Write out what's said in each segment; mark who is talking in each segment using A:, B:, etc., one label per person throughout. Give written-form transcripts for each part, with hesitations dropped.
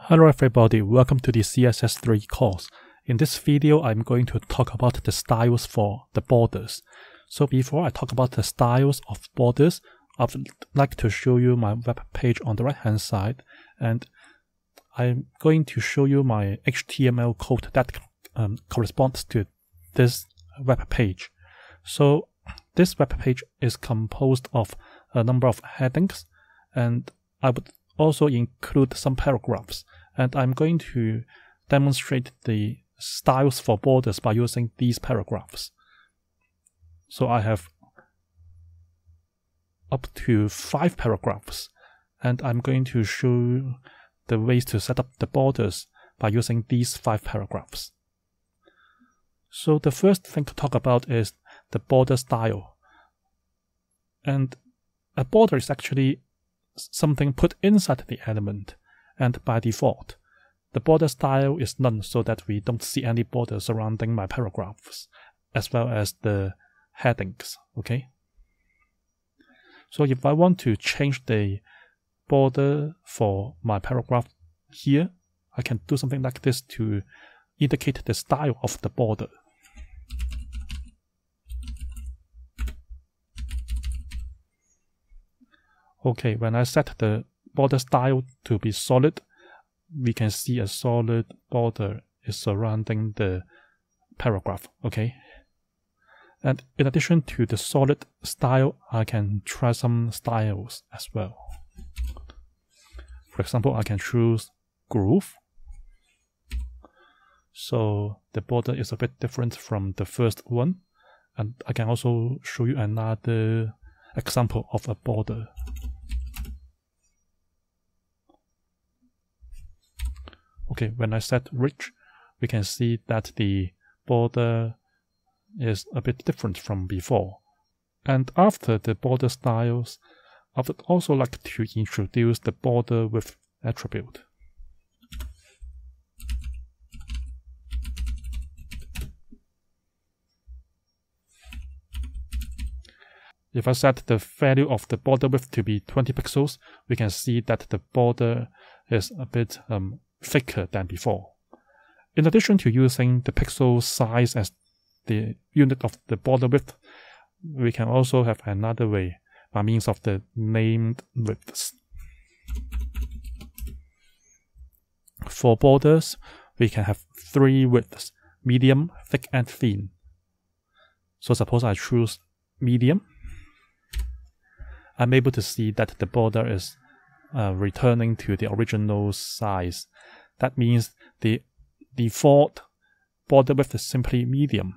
A: Hello everybody, welcome to the CSS3 course. In this video, I'm going to talk about the styles for the borders. So before I talk about the styles of borders, I would like to show you my web page on the right hand side, and I'm going to show you my HTML code that corresponds to this web page. So this web page is composed of a number of headings, and I would also include some paragraphs, and I'm going to demonstrate the styles for borders by using these paragraphs. So I have up to 5 paragraphs, and I'm going to show the ways to set up the borders by using these 5 paragraphs. So the first thing to talk about is the border style. And a border is actually something put inside the element, and by default the border style is none, so that we don't see any border surrounding my paragraphs as well as the headings. Okay, so if I want to change the border for my paragraph here, I can do something like this to indicate the style of the border. Okay, when I set the border style to be solid, we can see a solid border is surrounding the paragraph. Okay, and in addition to the solid style, I can try some styles as well. For example, I can choose groove. So the border is a bit different from the first one, and I can also show you another example of a border. Okay, when I set rich, we can see that the border is a bit different from before. And after the border styles, I would also like to introduce the border width attribute. If I set the value of the border width to be 20 pixels, we can see that the border is a bit thicker than before. In addition to using the pixel size as the unit of the border width, we can also have another way by means of the named widths. For borders, we can have 3 widths: medium, thick, and thin. So suppose I choose medium, I'm able to see that the border is returning to the original size. That means the default border width is simply medium.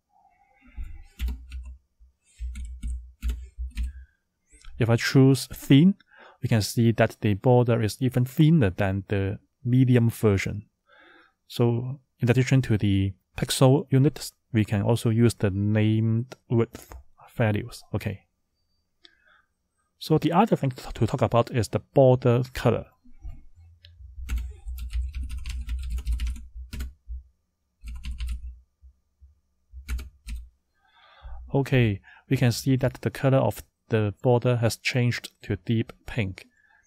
A: If I choose thin, we can see that the border is even thinner than the medium version. So in addition to the pixel units, we can also use the named width values. Okay. So the other thing to talk about is the border color. Okay, we can see that the color of the border has changed to deep pink.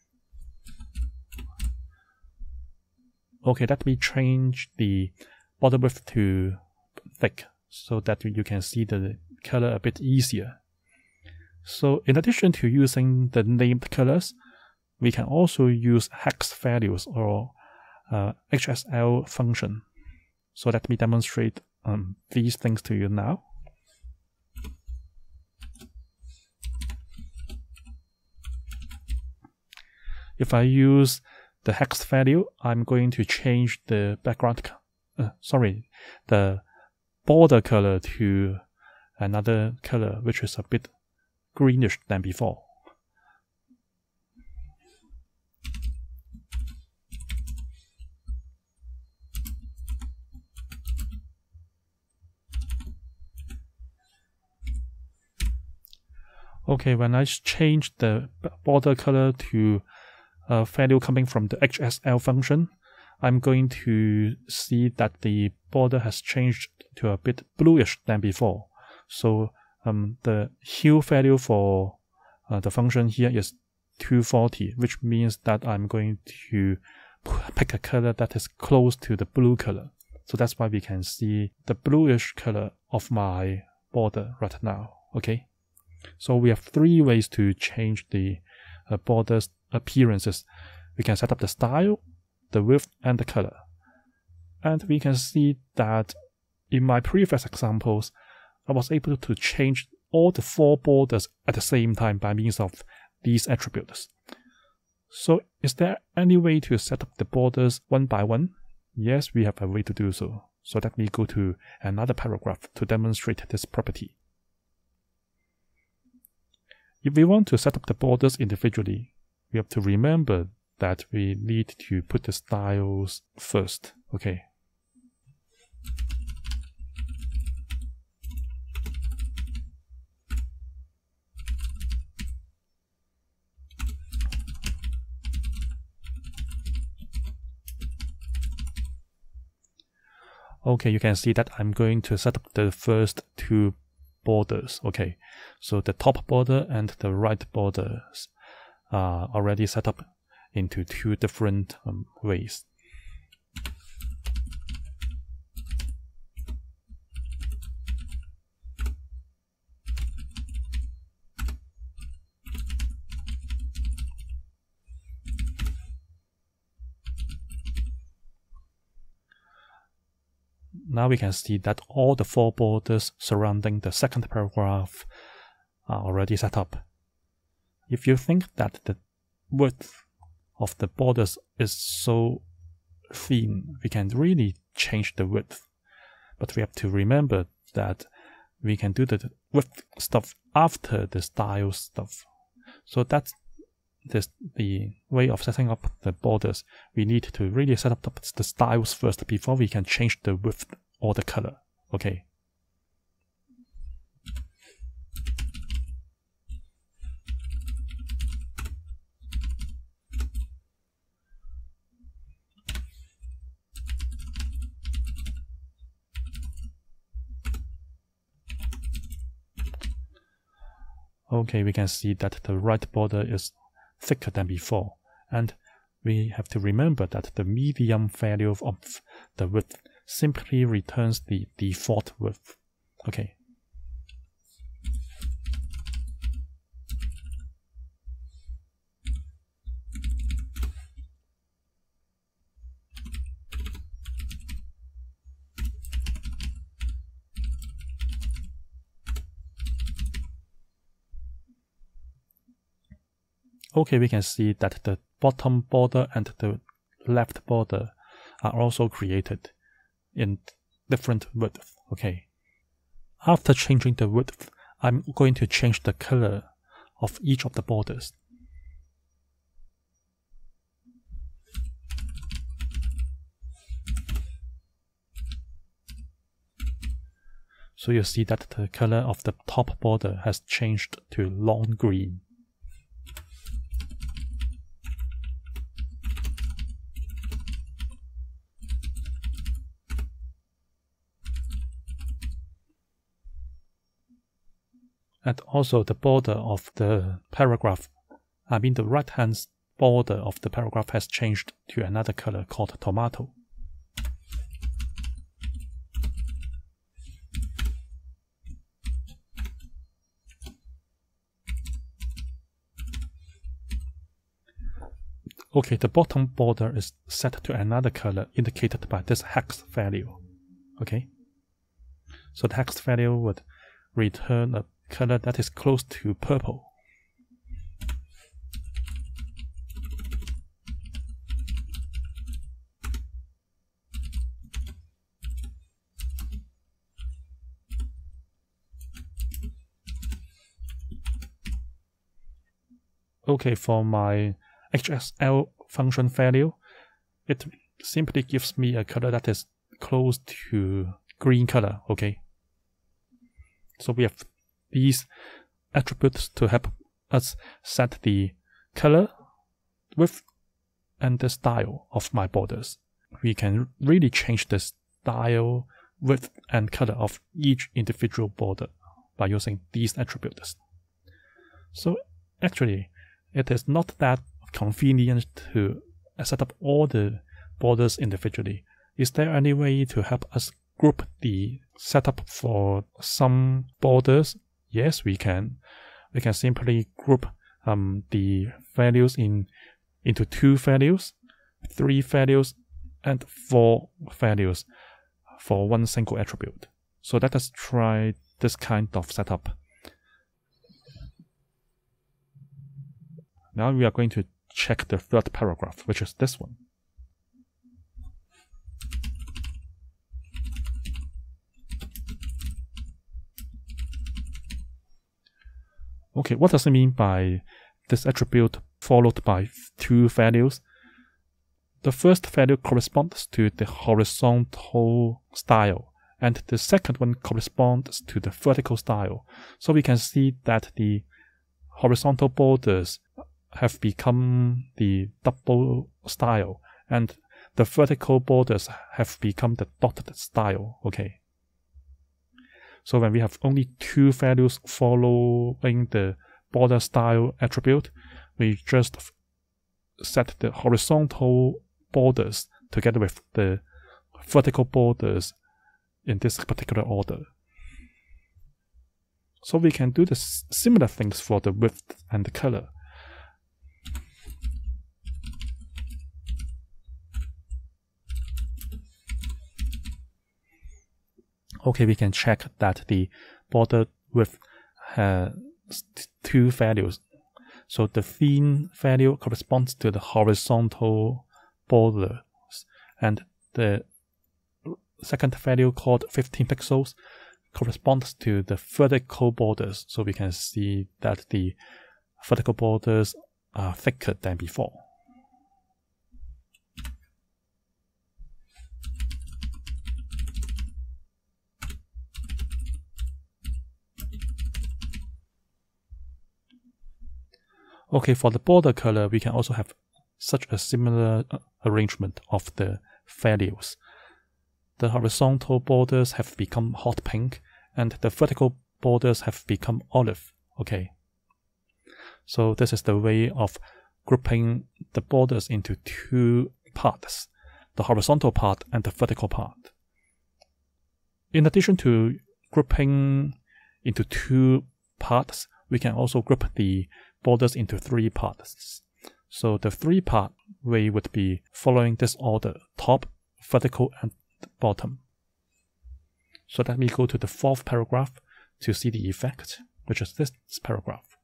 A: Okay, let me change the border width to thick so that you can see the color a bit easier. So in addition to using the named colors, we can also use hex values or HSL function. So let me demonstrate these things to you now. If I use the hex value, I'm going to change the background, the border color to another color which is a bit greenish than before. Okay, when I change the border color to a value coming from the HSL function, I'm going to see that the border has changed to a bit bluish than before. So the hue value for the function here is 240, which means that I'm going to pick a color that is close to the blue color. So that's why we can see the bluish color of my border right now. Okay. So we have 3 ways to change the border's appearances. We can set up the style, the width, and the color. And we can see that in my previous examples, I was able to change all the 4 borders at the same time by means of these attributes. So is there any way to set up the borders one by one? Yes, we have a way to do so. So let me go to another paragraph to demonstrate this property. If we want to set up the borders individually, we have to remember that we need to put the styles first. Okay. Okay, you can see that I'm going to set up the first 2 borders. Okay, so the top border and the right borders are already set up into 2 different ways. Now we can see that all the 4 borders surrounding the second paragraph are already set up. If you think that the width of the borders is so thin, we can really change the width. But we have to remember that we can do the width stuff after the style stuff. So that's the way of setting up the borders. We need to really set up the styles first before we can change the width or the color. Okay. Okay, we can see that the right border is thicker than before, and we have to remember that the median value of the width simply returns the default width. Okay. Okay, we can see that the bottom border and the left border are also created in different width. Okay. After changing the width, I'm going to change the color of each of the borders. So you see that the color of the top border has changed to long green. And also the border of the paragraph, the right-hand border of the paragraph has changed to another color called tomato. Okay, the bottom border is set to another color indicated by this hex value. Okay, so the hex value would return a color that is close to purple. Okay, for my HSL function value, it simply gives me a color that is close to green color. Okay, so we have these attributes to help us set the color, width, and the style of my borders. We can really change the style, width, and color of each individual border by using these attributes. So actually, it is not that convenient to set up all the borders individually. Is there any way to help us group the setup for some borders? Yes, we can. We can simply group the values into 2 values, 3 values, and 4 values for one single attribute. So let us try this kind of setup. Now we are going to check the third paragraph, which is this one. Okay, what does it mean by this attribute followed by 2 values? The first value corresponds to the horizontal style, and the second one corresponds to the vertical style. So we can see that the horizontal borders have become the double style, and the vertical borders have become the dotted style. Okay. So when we have only 2 values following the border style attribute, we just set the horizontal borders together with the vertical borders in this particular order. So we can do the similar things for the width and the color. Okay, we can check that the border width has 2 values. So the thin value corresponds to the horizontal borders, and the second value called 15 pixels corresponds to the vertical borders. So we can see that the vertical borders are thicker than before. Okay, for the border color, we can also have such a similar arrangement of the values. The horizontal borders have become hot pink, and the vertical borders have become olive. Okay. So this is the way of grouping the borders into 2 parts, the horizontal part and the vertical part. In addition to grouping into 2 parts, we can also group the borders into 3 parts. So the 3-part way would be following this order: top, vertical, and bottom. So let me go to the 4th paragraph to see the effect, which is this paragraph.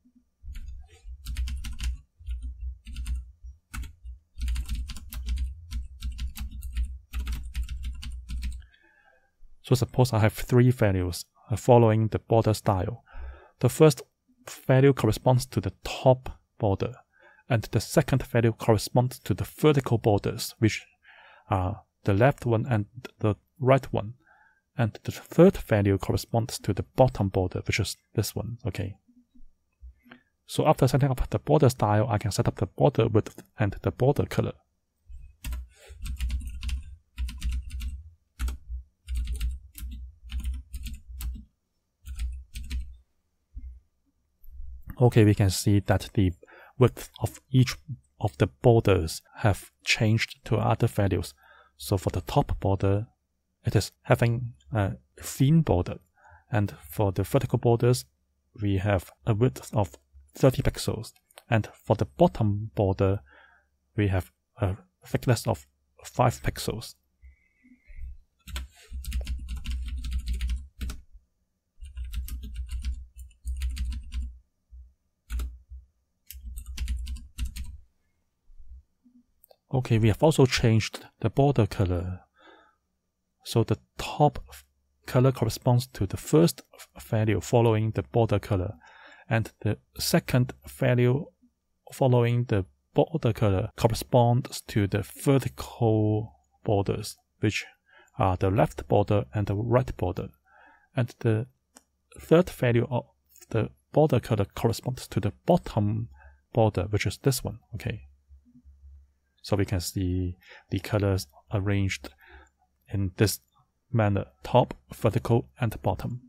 A: So suppose I have 3 values following the border style. The first value corresponds to the top border, and the second value corresponds to the vertical borders, which are the left one and the right one, and the third value corresponds to the bottom border, which is this one. Okay. So after setting up the border style, I can set up the border width and the border color. Okay, we can see that the width of each of the borders have changed to other values. So for the top border, it is having a thin border, and for the vertical borders, we have a width of 30 pixels, and for the bottom border, we have a thickness of 5 pixels. Okay, we have also changed the border color. So the top color corresponds to the first value following the border color, and the second value following the border color corresponds to the vertical borders, which are the left border and the right border. And the third value of the border color corresponds to the bottom border, which is this one. Okay. So we can see the colors arranged in this manner: top, vertical, and bottom.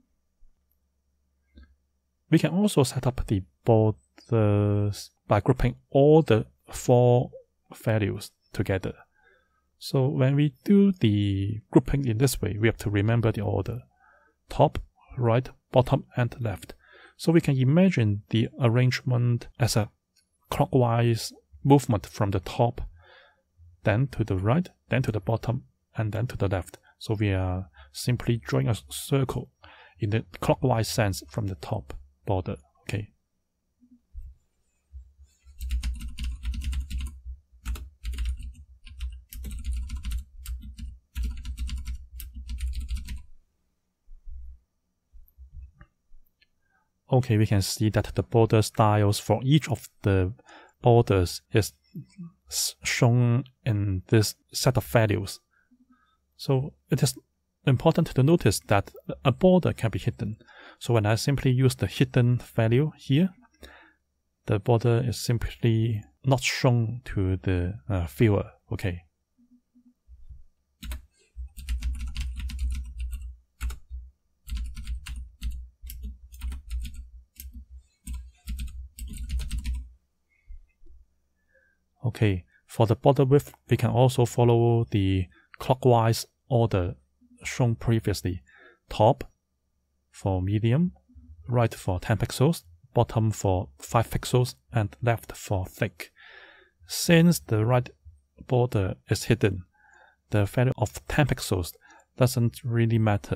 A: We can also set up the borders by grouping all the 4 values together. So when we do the grouping in this way, we have to remember the order: top, right, bottom, and left. So we can imagine the arrangement as a clockwise movement from the top, then to the right, then to the bottom, and then to the left. So we are simply drawing a circle in the clockwise sense from the top border. Okay. Okay, we can see that the border styles for each of the borders is shown in this set of values. So it is important to notice that a border can be hidden. So when I simply use the hidden value here, the border is simply not shown to the viewer. Okay. Okay, for the border width, we can also follow the clockwise order shown previously. Top for medium, right for 10 pixels, bottom for 5 pixels, and left for thick. Since the right border is hidden, the value of 10 pixels doesn't really matter.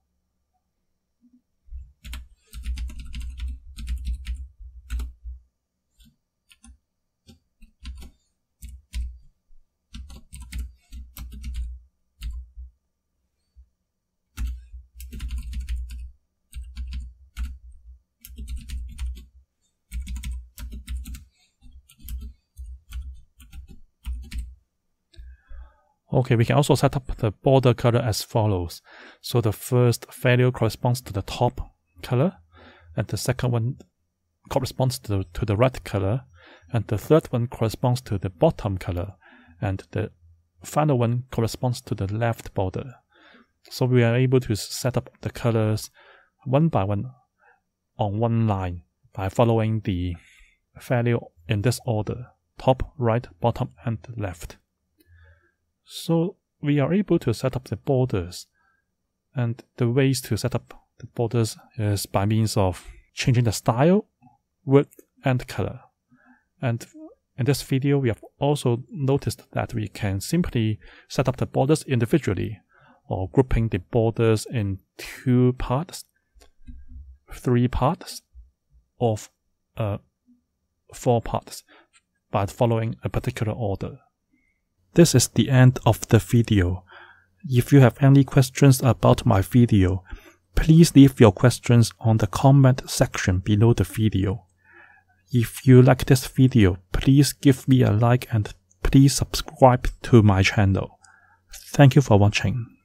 A: Okay, we can also set up the border color as follows. So the first value corresponds to the top color, and the second one corresponds to the right color, and the third one corresponds to the bottom color, and the final one corresponds to the left border. So we are able to set up the colors one by one on one line by following the value in this order: top, right, bottom, and left. So we are able to set up the borders, and the ways to set up the borders is by means of changing the style, width, and color. And in this video, we have also noticed that we can simply set up the borders individually, or grouping the borders in 2 parts, 3 parts, or 4 parts by following a particular order. This is the end of the video. If you have any questions about my video, please leave your questions on the comment section below the video. If you like this video, please give me a like and please subscribe to my channel. Thank you for watching.